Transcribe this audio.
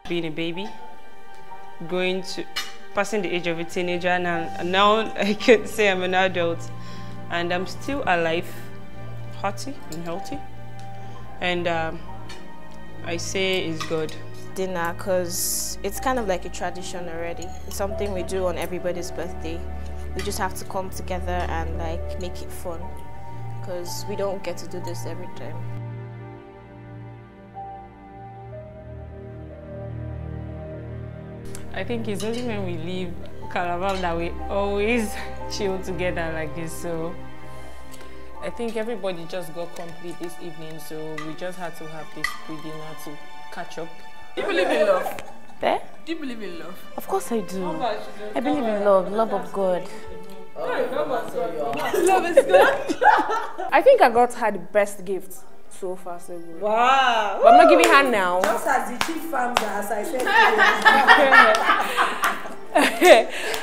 Being a baby, passing the age of a teenager, and now I can say I'm an adult, and I'm still alive, hearty and healthy, and I say it's good. Dinner, because it's kind of like a tradition already. It's something we do on everybody's birthday. We just have to come together and like make it fun, because we don't get to do this every time. I think it's only when we leave Calabar that we always chill together like this. So I think everybody just got complete this evening, so we just had to have this pre-dinner to catch up. Do you believe in love? Eh? Do you believe in love? Of course I do. I believe in love, love of God. Love is good. I think I got her the best gift so far, so good. Wow. But I'm not giving her now. Just as the chief farms, as I said.